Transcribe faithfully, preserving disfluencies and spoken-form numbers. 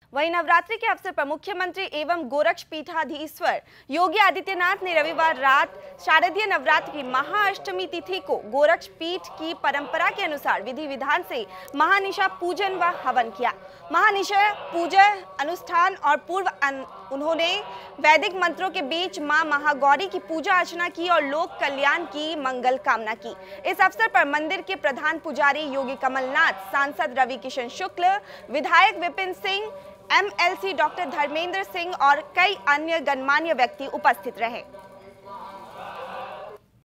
वहीं नवरात्रि के अवसर पर मुख्यमंत्री एवं गोरक्ष पीठाधीश्वर योगी आदित्यनाथ ने रविवार रात शारदीय नवरात्र की महाअष्टमी तिथि को गोरक्ष पीठ की परंपरा के अनुसार विधि विधान से महानिशा पूजन व हवन किया। महानिशा पूजा अनुष्ठान और पूर्व उन्होंने वैदिक मंत्रों के बीच मां महागौरी की पूजा अर्चना की और लोक कल्याण की मंगल कामना की। इस अवसर पर मंदिर के प्रधान पुजारी योगी कमलनाथ, सांसद रवि किशन शुक्ल, विधायक विपिन सिंह, एमएलसी डॉक्टर धर्मेंद्र सिंह और कई अन्य गणमान्य व्यक्ति उपस्थित रहे।